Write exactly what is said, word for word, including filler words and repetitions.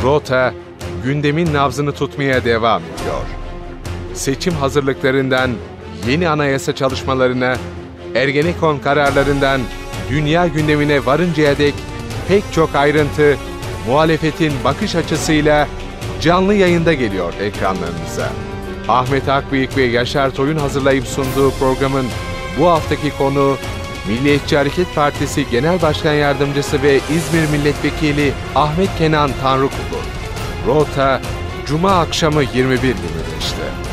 Rota, gündemin nabzını tutmaya devam ediyor. Seçim hazırlıklarından yeni anayasa çalışmalarına, Ergenekon kararlarından dünya gündemine varıncaya dek pek çok ayrıntı, muhalefetin bakış açısıyla canlı yayında geliyor ekranlarınıza. Ahmet Akbıyık ve Yaşar Toy'un hazırlayıp sunduğu programın bu haftaki konu Milliyetçi Hareket Partisi Genel Başkan Yardımcısı ve İzmir Milletvekili Ahmet Kenan Tanrıkulu. Rota, Cuma akşamı yirmi bir yirmi beşte.